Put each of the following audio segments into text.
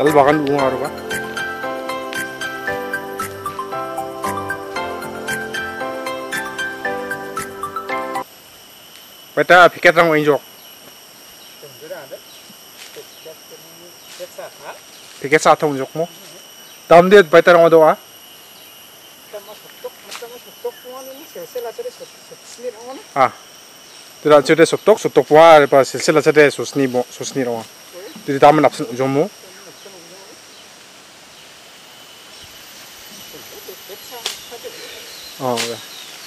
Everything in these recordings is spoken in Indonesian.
Kalau bahkan bunga apa? Beta piket rang injok. Piket satu injok mo. Dalam dia beta rang doa. Ah, tidak cerita sotok buah apa silsilah cerita susni rawa. Jadi taman absen jomu. Oh, ya.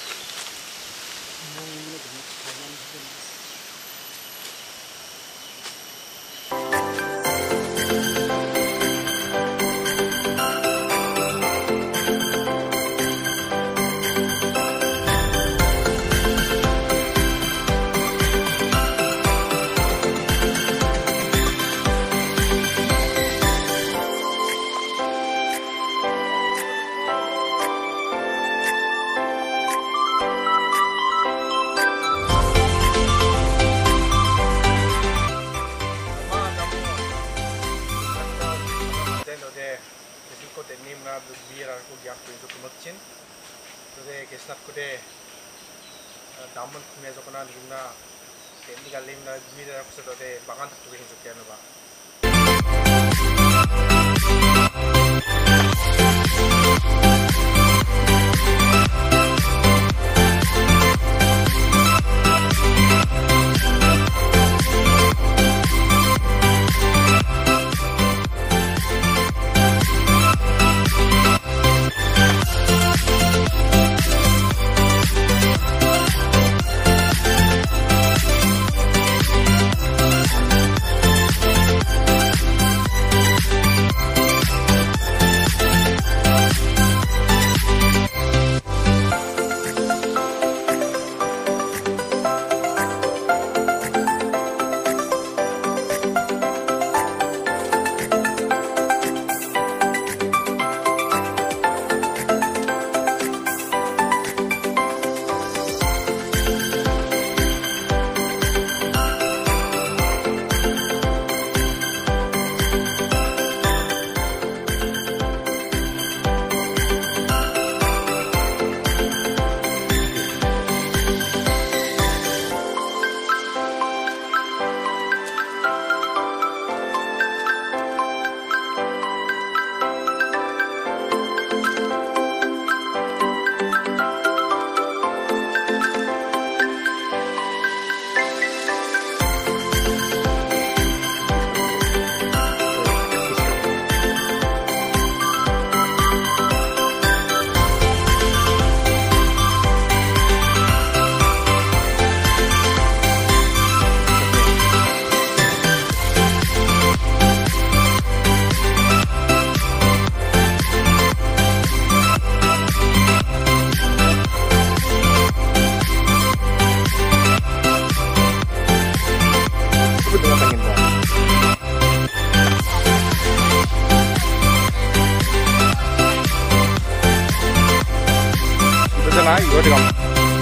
Kesunat kude damun kumya jokona limna teknikal limna mira kusedo de bagan tak tuhin jokya ba. Igo di kamu.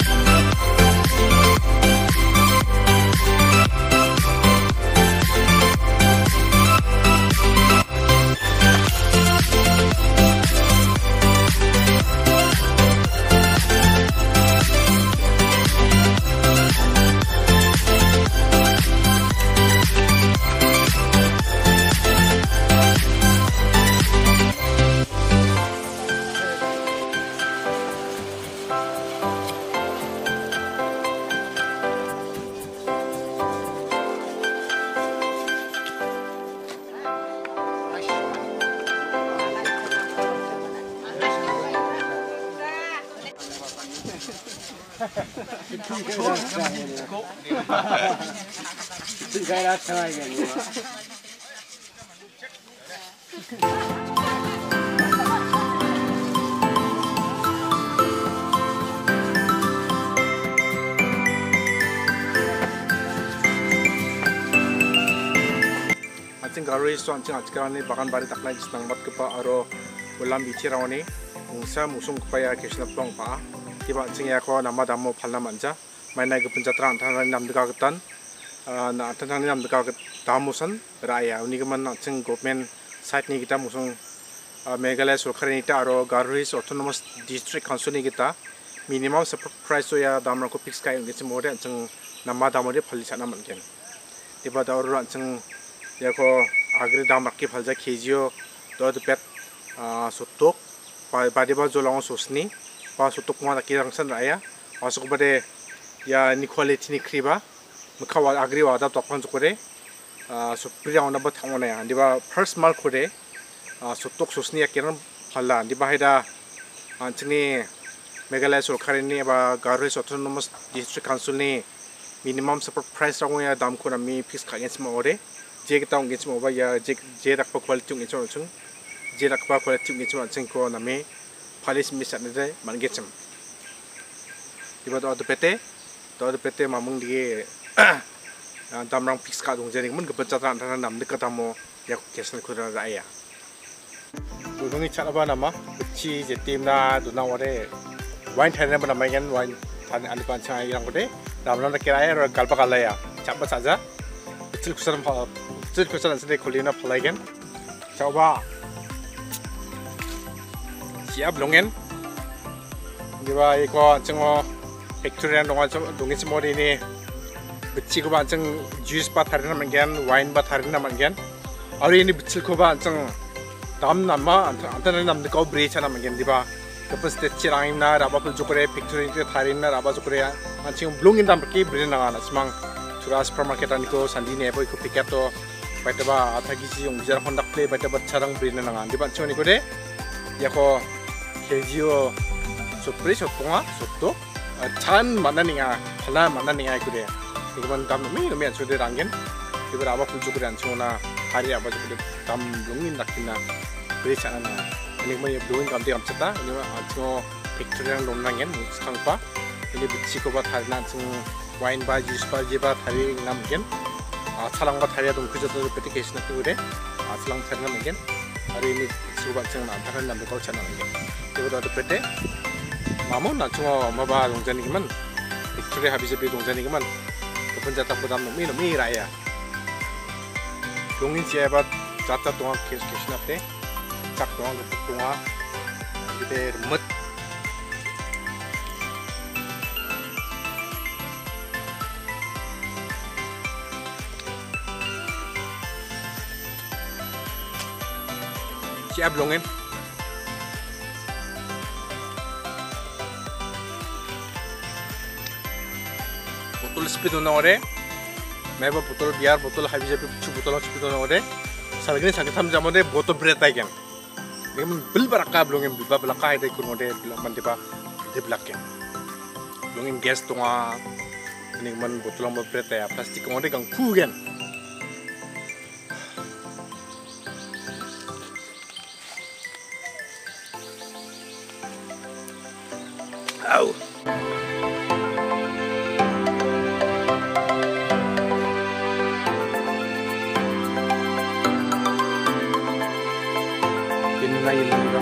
Garo Hills ancing acikarani bagan bari taklai jisnang mat kepa aro ulam bici rawani ungsa musung kepaya Kesunat plong pa tiba ancing ya ko nama damo phalna manja mainai ke penjatra antara nam deka ketan na antara nam deka damusan raya uni keman ancing government site ni kita musung Meghalaya Sorkari nita aro Garo Hills Autonomous District Council ni kita minimum support price ya damra ko fix kai ngisi mode anceng nama damode phali chana manken tiba da oro anceng ya ko agri dam rakki phalja kgio do pet sotok ba jolong sosni pa sotok ma ki rangsan raya asuk bade ya ni quality ni kriba mukhawa agri wa da topon jukore so priya ona ba thangona ya diba first mal khore sotok sosni ya kiran phala diba haida anceni Meghalaya Sorkari ni ba Garo Hills Autonomous District Council ni minimum support price rango ya dam ko na mi fix ka gens mo ore je kita ong gens mo ba ya je rak pa quality ong gens chung je rak pa quality ong gens chung ko na me phalis mi sat ne man getsam iba do pete mamung dige dam rang fix ka dong jering mun gebat jatan ran nam de kata mo ya kesna ko ra ya budongi chala ba nama chi je team na do na ore wine thane bana magen wine thane ani pan chai yang gode ramna na kiraya ro galpa kalaya chapa saja cil kusaran sede kolina phalagen chaba siap longen diba iko chengo factory an dongi simori ni bichi ko ba cheng juice pa tharina mangen wine ba tharina mangen ari ni bichil ko ba cheng dam namma antana namde ko bre chana mangen diba kapal state cirangin na raba pul jukure factory te tharin na raba jukure anching blung in dam ki brin na na smang tura supermarket an ko sandi ne boy ko pick up to baita ba athagi ji ong jar hondak play baita ba charang brin na nga di ban choni ko de yako kgio so pre so tonga so to chan mananinga phala mananinga ko de iban dam mi no me so de rangen di raba pul jukure an chona hari aba jukure dam blung in nakina brin chana na ini mah blowing gamchata ini mah anco factory yang lomnangen sekarang pa ini bici ko ba thari nancung wine ba juice ba je ba thari namgen salang ba thari dong kujo to peti Kesunat ure salang thari namgen hari ini suba ceng na thari nambe ko chana namgen itu do pete mamo nancung ma ba dongjani giman factory habis be dongjani giman kepenjata bodam no mi raya dongin siapa jata doang Kesunat te cak doang untuk tunga kita remet siap longen botol speed na ore meba botol biar botol habis habis botol speed na ore salgini sakit ham jamode botol bereta gen Dengan bel baraka belongin bilba belaka ide kurmode bilang mantiba de blakken belongin gas tunga ini man botol mo prete ya plastik ngode kang pugen au lain juga.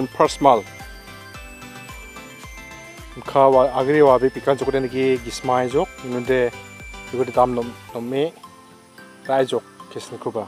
impersonal kawa agri wabi pikan jok den gi gismai jok inunde igori dam nomme rai jok kesn kuba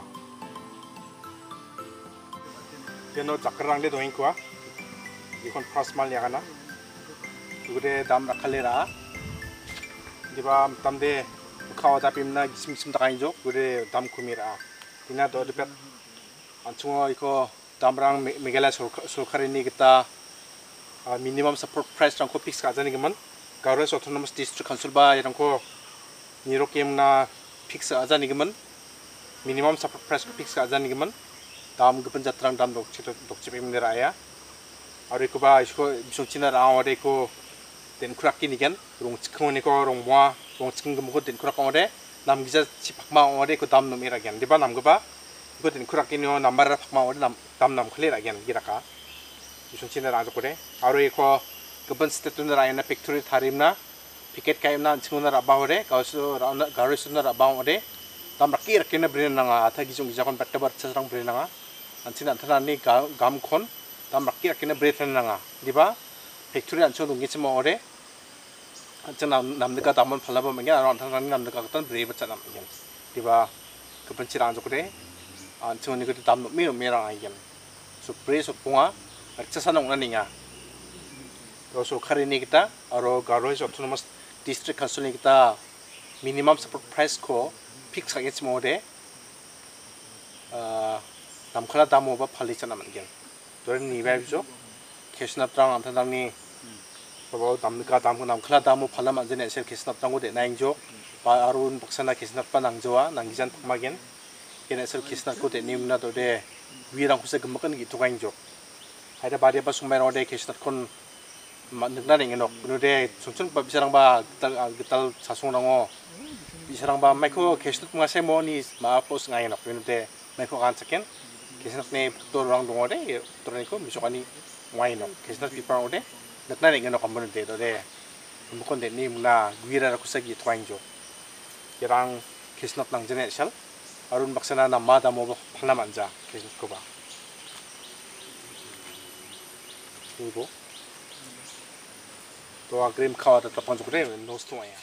keno jakrang de doing kwa ikon personal ya kana igori dam rakhalera diba tamde kawa tapimna gismism takai jok gure dam kumira ina do depet anchungo iko damrang Meghalaya Solkarini kita minimum support price rangko fix kajani gaman Garo Hills autonomous district council ba rangko niro kemna fix ajani gaman minimum support price ko fix kajani gaman dam gapan jatrang dam dokchip imne raya aru ko ba isko bisongchina raw ade ko den kuraki nigan rong chkhone ko rong mwa rong chkhing gum ko den kurak ode nam gija chipakma ode ko dam no mira gen diba nam gaba ko den kuraki no number pakma ode dam nam clear again giraka bisongchina ra jokore aru ko gapan state na rayana factory tharimna picket kaimna chungna ra bahore kausu Garo Hills na ra bahore dam rakki rakina brin nanga atha gijong gijakon batta bar chasrang brin nanga anchina anthanani gam khon dam rakki rakina brin nanga diba factory ancho dungi chimo ore anchana namdeka damon phalaba menge aro anthanani namdeka katan brave chanam igen diba gapan chirang jokore anchoni ko dam no mera igen so pre so punga akchasana ongna ninga so kharini kita aro Garo Hills autonomous district council ni kita minimum support price ko fix kage chimo ore namkhala damo ba phali chanam igen dore ni ba bijo Kesunat-rang anthanani babaw damnika damko namkhala damo phalam anjene sel Kesunat-rang ko de naingjo ba arun baksana Kesunat pa nangjowa nanggijan pakmagen kene sel Kesunat ko de nimna dode wirang kuse gemakan gitu kaingjo ada badia ba sumbai ode Kesunat kon nagna ningenok nude sumsun ba bisarang ba gital sasung rango bisarang ba maiko Kesunat mga semoni ma pos ngayenok nude maiko kan saken Kesunat-ni torang dongode torniko misokani ngayenok Kesunat pipang ode nagna ningenok amon de dode mukon de ni muna gwira ra kusagi twaingjo yarang Kesunat nang jene sel arun baksana na mada mo phalam anja Kesunat ko ba 이거 또 아그림 카와다 tapang jokre nosto ya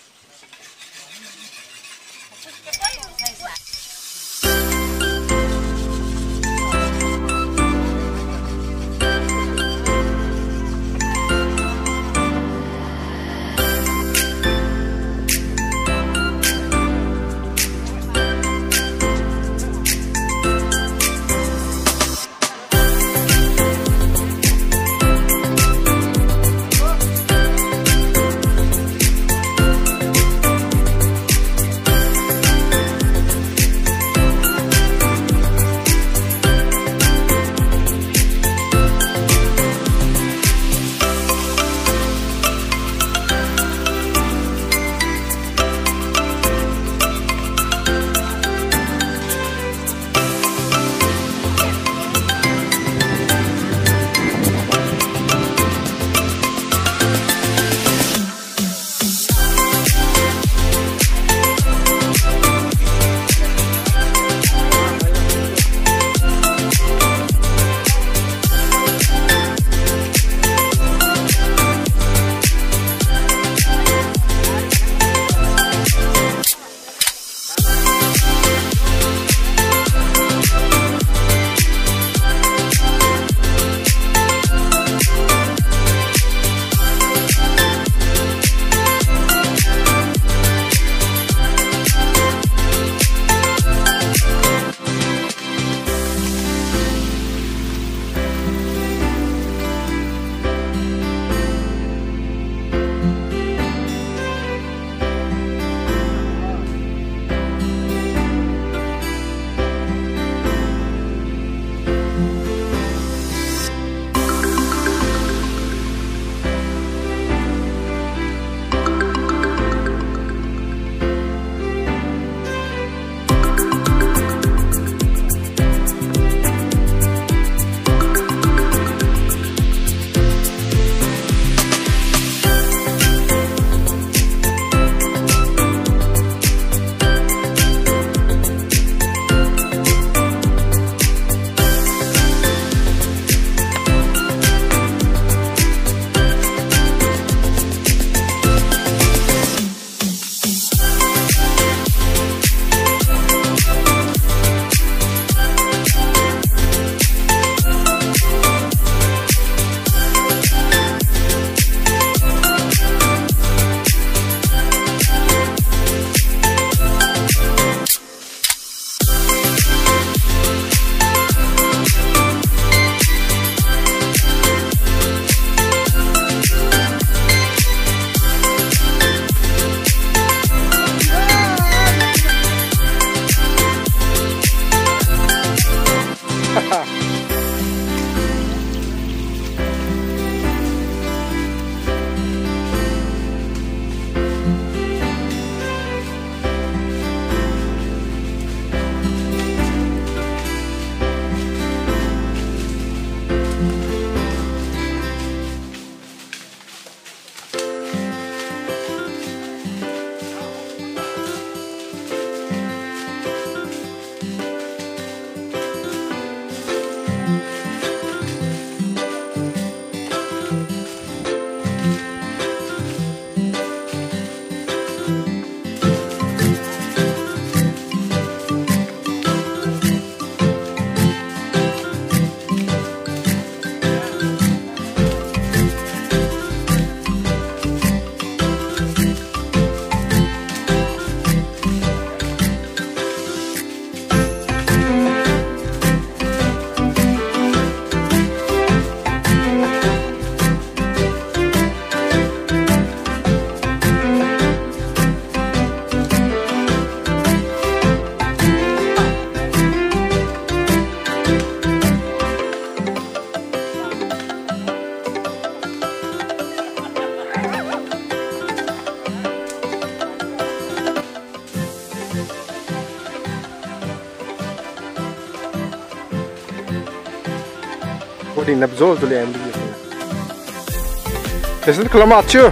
Odi nabzol dulu yang dia. Kesunat kalau macu.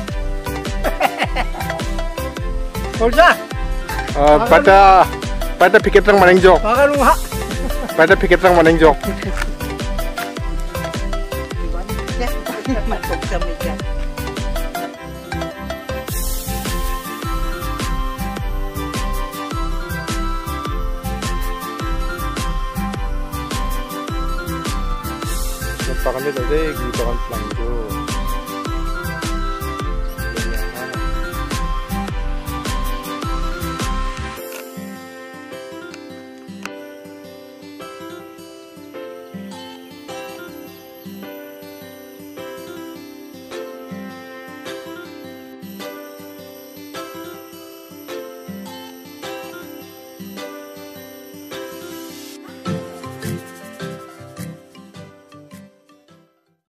Boleh. Pada pikir terang mana yang jok. Makan lu hak. Pada pikir terang mana yang jok. Masuk sama ikan. Pakai ni tadi, kita kan pelan tu.